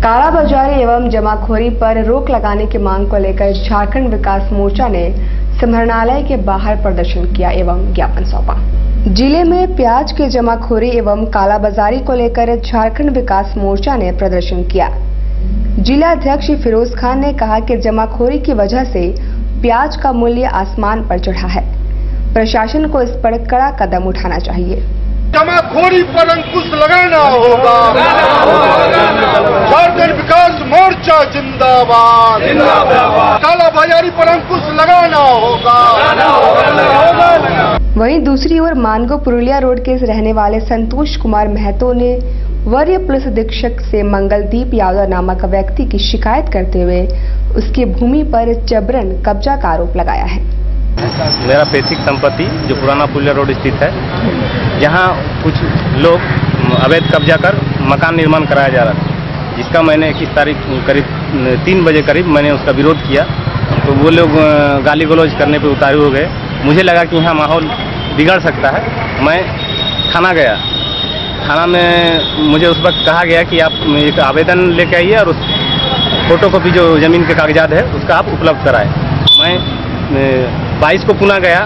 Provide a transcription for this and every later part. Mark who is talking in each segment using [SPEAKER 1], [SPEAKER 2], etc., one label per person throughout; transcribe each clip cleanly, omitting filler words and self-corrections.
[SPEAKER 1] कालाबाजारी एवं जमाखोरी पर रोक लगाने की मांग को लेकर झारखंड विकास मोर्चा ने समाहरणालय के बाहर प्रदर्शन किया एवं ज्ञापन सौंपा। जिले में प्याज की जमाखोरी एवं कालाबाजारी को लेकर झारखंड विकास मोर्चा ने प्रदर्शन किया। जिला अध्यक्ष फिरोज खान ने कहा कि जमाखोरी की वजह से प्याज का मूल्य आसमान पर चढ़ा है। प्रशासन को इस पर कड़ा कदम उठाना चाहिए।
[SPEAKER 2] जमाखोरी पर अंकुश लगाना होगा। झारखंड विकास मोर्चा जिंदाबाद। कालाबाजारी पर अंकुश लगाना होगा।
[SPEAKER 1] वहीं दूसरी ओर मानगो पुरुलिया रोड के रहने वाले संतोष कुमार महतो ने वरीय पुलिस अधीक्षक से मंगलदीप यादव नामक व्यक्ति की शिकायत करते हुए उसकी भूमि पर जबरन कब्जा का आरोप लगाया है।
[SPEAKER 3] मेरा पैतृक संपत्ति जो पुराना पुलिया रोड स्थित है, जहां कुछ लोग अवैध कब्जा कर मकान निर्माण कराया जा रहा था, जिसका मैंने 21 तारीख करीब 3 बजे करीब मैंने उसका विरोध किया। तो वो लोग गाली गलौज करने पे उतारू हो गए। मुझे लगा कि यहाँ माहौल बिगड़ सकता है। मैं थाना गया। थाना में मुझे उस वक्त कहा गया कि आप एक आवेदन लेके आइए और उस फोटोकॉपी जो ज़मीन के कागजात है उसका आप उपलब्ध कराएं। मैं 22 को पुनः गया।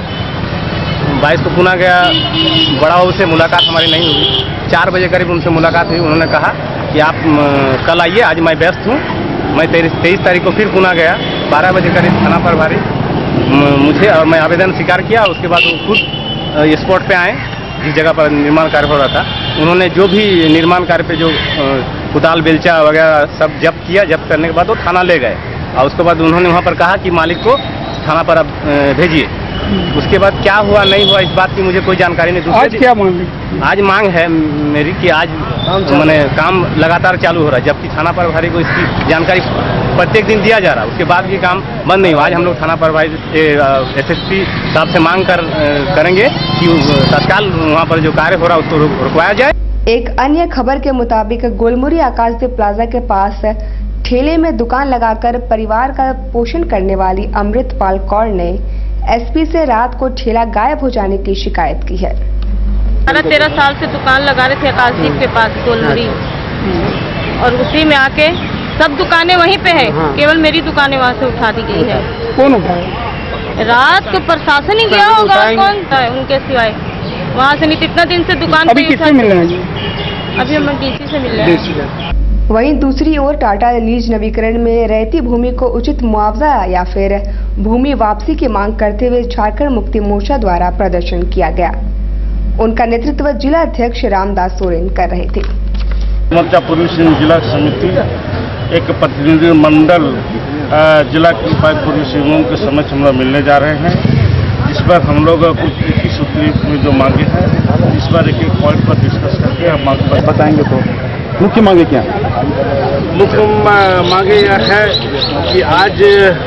[SPEAKER 3] बड़ा बाबू से मुलाकात हमारी नहीं हुई। 4 बजे करीब उनसे मुलाकात हुई। उन्होंने कहा कि आप कल आइए, आज मैं व्यस्त हूँ। मैं 23 तारीख को फिर पुनः गया। 12 बजे करीब थाना प्रभारी मुझे और मैं आवेदन स्वीकार किया। उसके बाद वो खुद स्पॉट पे आए जिस जगह पर निर्माण कार्य हो रहा था। उन्होंने जो भी निर्माण कार्य पे जो कुदाल बेलचा वगैरह सब जब्त किया। जब्त करने के बाद वो थाना ले गए और उसके बाद उन्होंने वहाँ पर कहा कि मालिक को थाना पर अब भेजिए। उसके बाद क्या हुआ नहीं हुआ इस बात की मुझे कोई जानकारी नहीं।
[SPEAKER 4] आज क्या मांग?
[SPEAKER 3] आज मांग है मेरी कि आज मैंने काम लगातार चालू हो रहा है, जबकि थाना प्रभारी को इसकी जानकारी प्रत्येक दिन दिया जा रहा है। उसके बाद भी काम बंद नहीं हुआ। आज हम लोग थाना प्रभारी SSP साहब से मांग करेंगे कि तत्काल वहाँ पर जो कार्य हो रहा है उसको रुकवाया जाए।
[SPEAKER 1] एक अन्य खबर के मुताबिक गोलमुरी आकाशदीप प्लाजा के पास ठेले में दुकान लगाकर परिवार का पोषण करने वाली अमृतपाल कौर ने SP से रात को ठेला गायब हो जाने की शिकायत की है।
[SPEAKER 5] 13 साल से दुकान लगा रहे थे आकाशदीप के पास गोलमुरी, और उसी में आके सब दुकानें वहीं पे है। हाँ। केवल मेरी दुकानें वहाँ से उठा दी गई है।
[SPEAKER 4] कौन उठाया?
[SPEAKER 5] रात को प्रशासन ही गया होगा, कौन था उनके सिवाय। वहाँ से नहीं, कितना दिन से दुकान
[SPEAKER 4] अभी किससे मिल रहे हैं?
[SPEAKER 5] अभी हम DC से मिल रहे हैं।
[SPEAKER 1] वहीं दूसरी ओर टाटा लीज नवीकरण में रहती भूमि को उचित मुआवजा या फिर भूमि वापसी की मांग करते हुए झारखंड मुक्ति मोर्चा द्वारा प्रदर्शन किया गया। उनका नेतृत्व जिला अध्यक्ष रामदास सोरेन कर रहे थे।
[SPEAKER 2] मोर्चा पूर्वी सिंह जिला समिति एक प्रतिनिधि मंडल जिला की उपायुक्त पूर्वी सिंहभूम के समक्ष हम लोग मिलने जा रहे हैं। इस पर हम लोग कुछ 21 सूत्री में जो मांगे हैं, इस पर एक पॉइंट पर डिस्कस करके हम मांग बताएंगे। तो
[SPEAKER 4] मुख्य मांगे क्या?
[SPEAKER 2] मुख्य मांगे यह है कि आज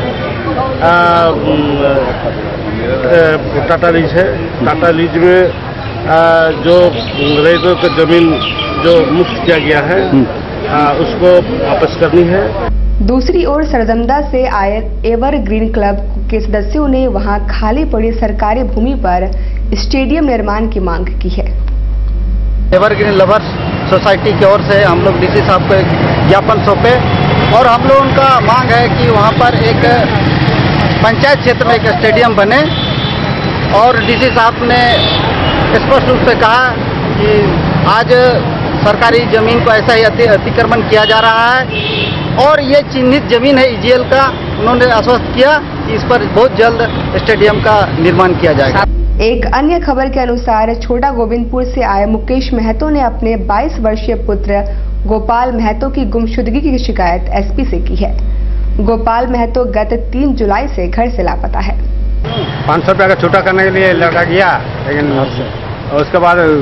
[SPEAKER 2] टाटा लीज है। टाटा लीज में जो रैयतों की जमीन जो मुक्त किया गया है उसको वापस करनी है।
[SPEAKER 1] दूसरी ओर सरजमदा से आए एवरग्रीन क्लब के सदस्यों ने वहां खाली पड़ी सरकारी भूमि पर स्टेडियम निर्माण की मांग की है।
[SPEAKER 6] एवरग्रीन लवर्स सोसाइटी की ओर से हम लोग DC साहब को एक ज्ञापन सौंपे और हम लोग उनका मांग है कि वहाँ पर एक पंचायत क्षेत्र में एक स्टेडियम बने। और DC साहब ने स्पष्ट रूप से कहा कि आज सरकारी जमीन को ऐसा ही अतिक्रमण किया जा रहा है और ये चिन्हित जमीन है EGL का। उन्होंने आश्वस्त किया कि इस पर बहुत जल्द स्टेडियम का निर्माण किया जाएगा।
[SPEAKER 1] एक अन्य खबर के अनुसार छोटा गोविंदपुर से आए मुकेश महतो ने अपने 22 वर्षीय पुत्र गोपाल महतो की गुमशुदगी की शिकायत SP से की है। गोपाल महतो गत 3 जुलाई से घर से लापता है।
[SPEAKER 3] 500 रुपया का छूटा करने के लिए लड़का गया, लेकिन उसके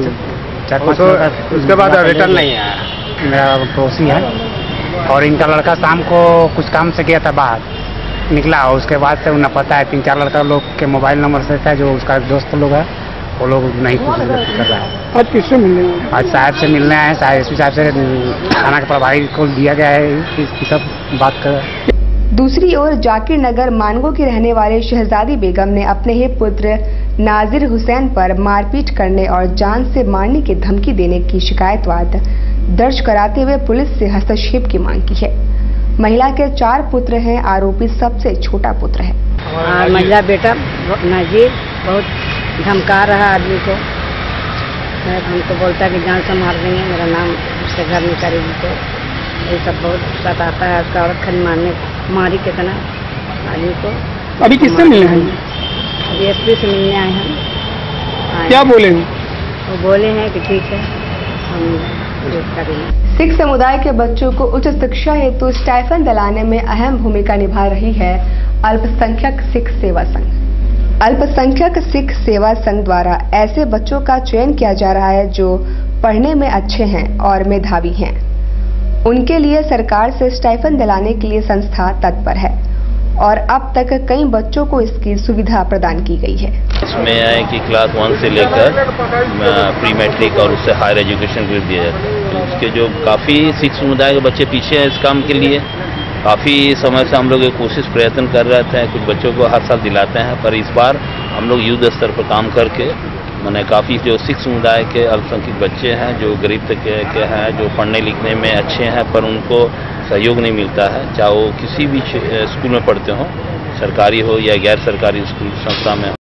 [SPEAKER 3] बाद रिटर्न नहीं आया।
[SPEAKER 7] मेरा पड़ोसी है और इनका लड़का शाम को कुछ काम से गया था बाहर, निकला। उसके बाद से उन्हें पता है 3-4 लड़का लोग के मोबाइल नंबर से था, जो उसका दोस्त लोग है वो लोग नहीं कुछ कर रहा है।
[SPEAKER 4] आज किससे मिलने हैं?
[SPEAKER 7] आज साहब से मिलने आए। SP साहब से थाना के प्रभारी को दिया गया है कि सब बात कर।
[SPEAKER 1] दूसरी ओर जाकिर नगर मानगो की रहने वाले शहजादी बेगम ने अपने ही पुत्र नाजिर हुसैन पर मारपीट करने और जान से मारने की धमकी देने की शिकायत दर्ज कराते हुए पुलिस से हस्तक्षेप की मांग की है। महिला के 4 पुत्र हैं, आरोपी सबसे छोटा पुत्र है।
[SPEAKER 8] महिला बेटा नजीर बहुत धमका रहा आदमी को, हमको बोलता है कि जान से मार देंगे, मेरा नाम उसके घर में करेगी, तो ये सब बहुत सताता है। उसका औरत खाली मारी कितना आदमी को।
[SPEAKER 4] अभी किससे मिले हैं?
[SPEAKER 8] अभी एसपी से मिलने आए हैं।
[SPEAKER 4] क्या बोले हैं?
[SPEAKER 8] वो बोले हैं कि ठीक है हम करेंगे।
[SPEAKER 1] सिख समुदाय के बच्चों को उच्च शिक्षा हेतु स्टाइफन दिलाने में अहम भूमिका निभा रही है अल्पसंख्यक सिख सेवा संघ। अल्पसंख्यक सिख सेवा संघ द्वारा ऐसे बच्चों का चयन किया जा रहा है जो पढ़ने में अच्छे हैं और मेधावी हैं। उनके लिए सरकार से स्टाइफन दिलाने के लिए संस्था तत्पर है और अब तक कई बच्चों को इसकी सुविधा प्रदान की गई है।
[SPEAKER 9] इसमें है कि क्लास 1 से लेकर प्री मैट्रिक और उससे हायर एजुकेशन ग्रेड दिया जाता है। तो इसके जो काफ़ी सिख समुदाय के बच्चे पीछे हैं इस काम के लिए। काफ़ी समय से हम लोग ये कोशिश प्रयत्न कर रहे थे, कुछ बच्चों को हर साल दिलाते हैं, पर इस बार हम लोग युद्ध स्तर पर काम करके मैंने काफ़ी जो सिख समुदाय के अल्पसंख्यक बच्चे हैं, जो गरीब तबके के हैं, जो पढ़ने लिखने में अच्छे हैं पर उनको सहयोग नहीं मिलता है, चाहे वो किसी भी स्कूल में पढ़ते हों, सरकारी हो या गैर सरकारी स्कूल संस्था में हो।